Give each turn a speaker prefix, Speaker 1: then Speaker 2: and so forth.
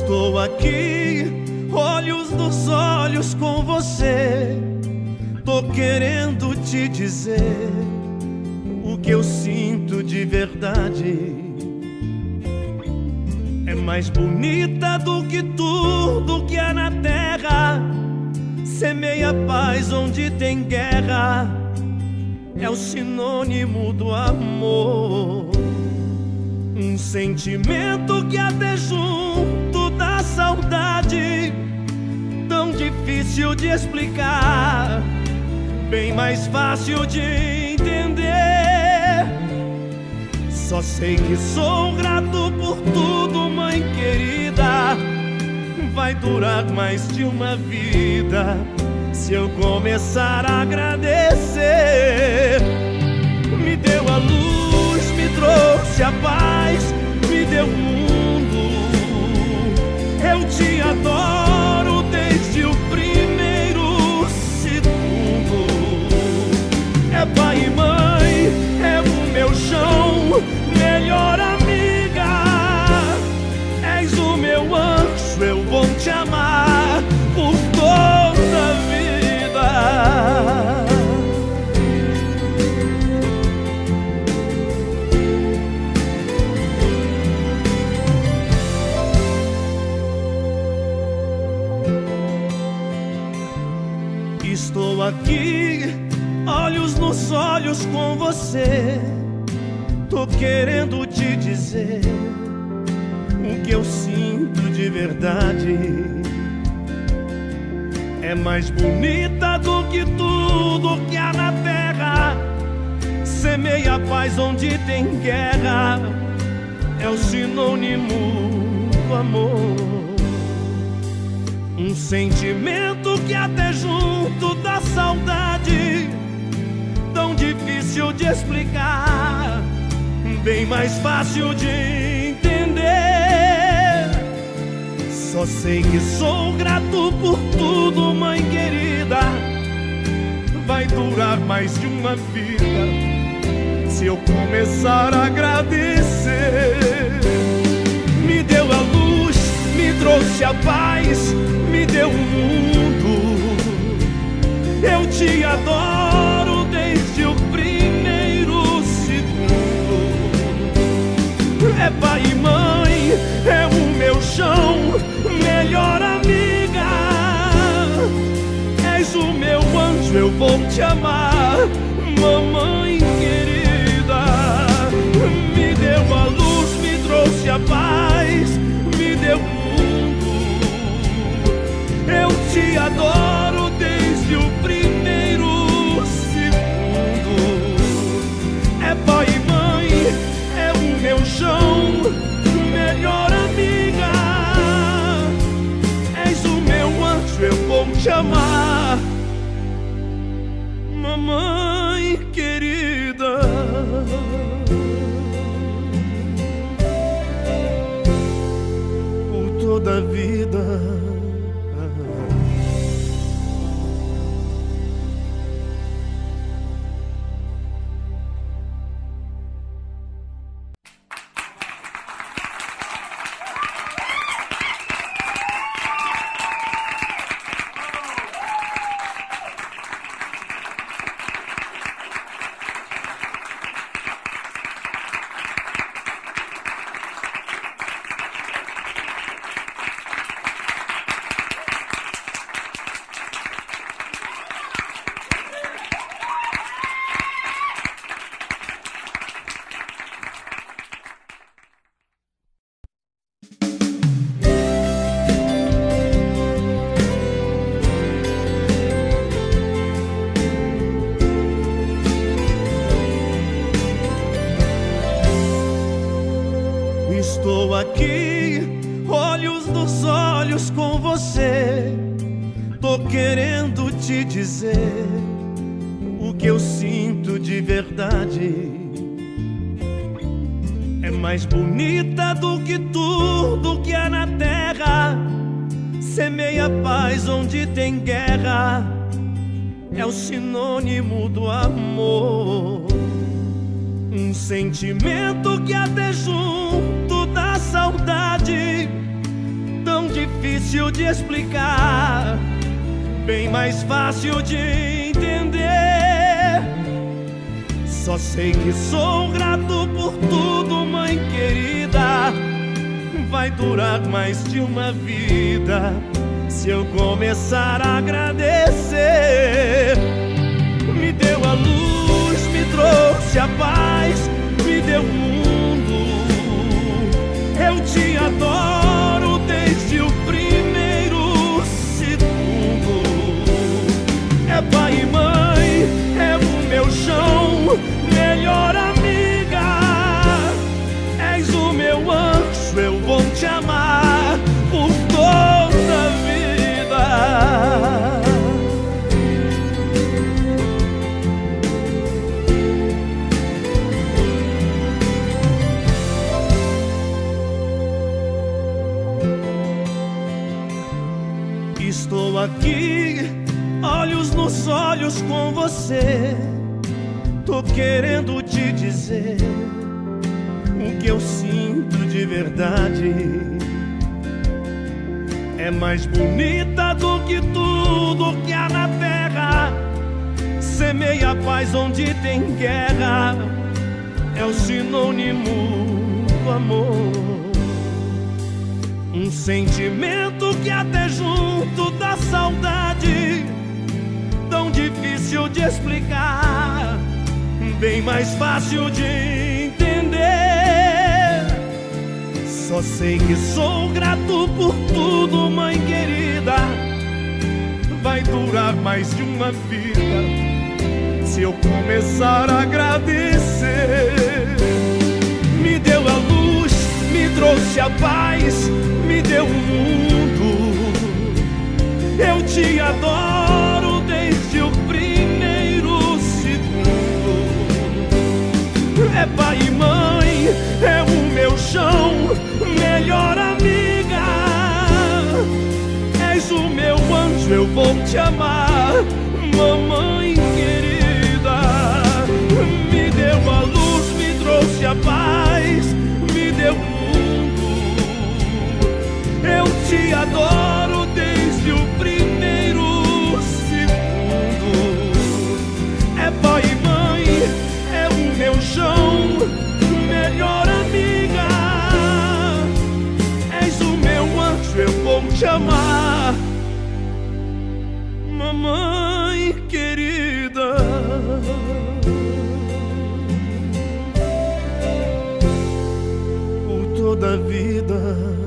Speaker 1: Estou aqui, olhos nos olhos com você. Tô querendo te dizer o que eu sinto de verdade. É mais bonita do que tudo que há na terra. Semeia paz onde tem guerra. É o sinônimo do amor. Um sentimento que até junto da saudade. Tão difícil de explicar, bem mais fácil de entender. Só sei que sou grato por tudo, mãe querida. Vai durar mais de uma vida se eu começar a agradecer. Me deu a luz, me trouxe a paz, me deu o mundo. Eu te adoro desde o primeiro segundo. É pai e mãe, é o meu chão, melhor amiga. És o meu anjo, eu vou te amar por toda a vida. Estou aqui, olhos nos olhos com você. Tô querendo te dizer o que eu sinto de verdade. É mais bonita do que tudo que há na terra. Semeia paz onde tem guerra. É o sinônimo do amor. Um sentimento que até junto da saudade. Tão difícil de explicar, bem mais fácil de entender. Só sei que sou grato por tudo, mãe querida. Vai durar mais de uma vida se eu começar a agradecer. Me deu a luz, me trouxe a paz, me deu o mundo. Eu te adoro desde o primeiro segundo. É pai e mãe, é o meu chão, melhor amiga. És o meu anjo, eu vou te amar, mamãe querida. Me deu a luz, me trouxe a paz, me deu o mundo. Eu te adoro desde o primeiro segundo. É pai e mãe, é o meu chão, melhor amiga. És o meu anjo, eu vou te amar, mamãe querida. Por toda a vida. Estou aqui, olhos nos olhos com você. Tô querendo te dizer o que eu sinto de verdade. É mais bonita do que tudo que há na terra. Semeia paz onde tem guerra. É o sinônimo do amor. Um sentimento que até junto da saudade. Tão difícil de explicar, bem mais fácil de entender. Só sei que sou grato por tudo, mãe querida. Vai durar mais de uma vida se eu começar a agradecer. Me deu a luz, me trouxe a paz, me deu o mundo. Eu te adoro desde o primeiro segundo. É pai e mãe, é o meu chão, melhor amiga. És o meu anjo, eu vou te amar por toda a vida. Estou aqui, olhos nos olhos com você. Tô querendo te dizer o que eu sinto de verdade. É mais bonita do que tudo que há na terra. Semeia a paz onde tem guerra. É o sinônimo do amor. Um sentimento que até junto da saudade, tão difícil de explicar, bem mais fácil de entender. Só sei que sou grato por tudo, mãe querida. Vai durar mais de uma vida se eu começar a agradecer. Me deu a luz, me trouxe a paz, me deu o mundo. Eu te adoro desde o primeiro segundo. É pai e mãe, é o meu chão, melhor amiga. És o meu anjo, eu vou te amar, mamãe querida. Me deu a luz, me trouxe a paz, me deu o mundo. Eu te adoro desde o primeiro segundo. É pai e mãe, é o meu chão, melhor amiga. És o meu anjo, eu vou te amar, mamãe querida. Por toda a vida.